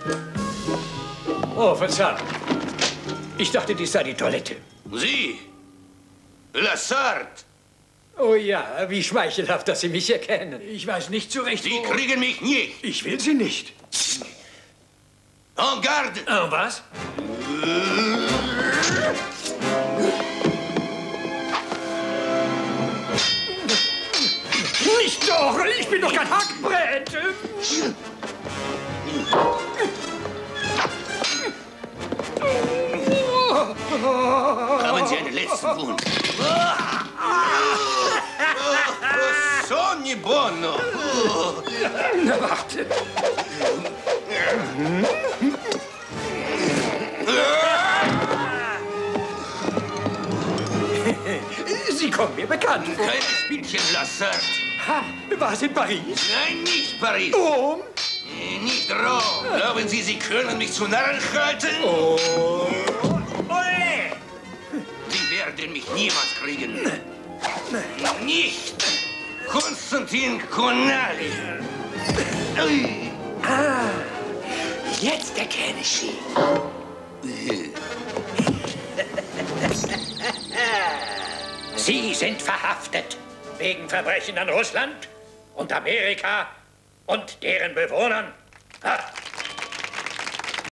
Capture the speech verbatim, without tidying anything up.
Oh, Verzeihung. Ich dachte, dies sei die Toilette. Sie? Lassard? Oh ja, wie schmeichelhaft, dass Sie mich erkennen. Ich weiß nicht so recht, Sie wo... kriegen mich nicht. Ich will Sie nicht. En garde! Oh, was? Nicht doch! Ich bin doch kein Hackbrett! Haben Sie einen letzten Wunsch? Sogni buono! Na, warte. Sie kommen mir bekannt vor. Kein Spielchen, Lassard. Ha, war es in Paris? Nein, nicht Paris. Rom? Nicht Rom. Glauben Sie, Sie können mich zu Narren halten? Oh. Ole! Sie werden mich niemals kriegen. Nicht! Konstantin Konali. Ah, jetzt erkenne ich Sie. Sie sind verhaftet wegen Verbrechen an Russland und Amerika und deren Bewohnern. Ha.